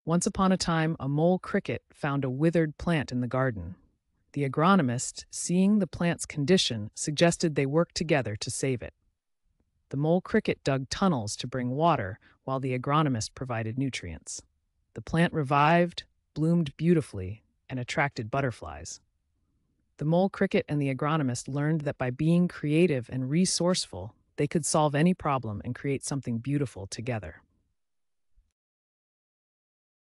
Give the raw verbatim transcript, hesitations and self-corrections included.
Once upon a time, a mole cricket found a withered plant in the garden. The agronomist, seeing the plant's condition, suggested they work together to save it. The mole cricket dug tunnels to bring water, while the agronomist provided nutrients. The plant revived, bloomed beautifully, and attracted butterflies. The mole cricket and the agronomist learned that by being creative and resourceful, they could solve any problem and create something beautiful together.